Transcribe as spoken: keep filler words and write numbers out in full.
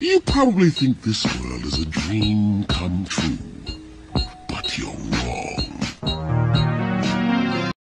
You probably think this world is a dream come true.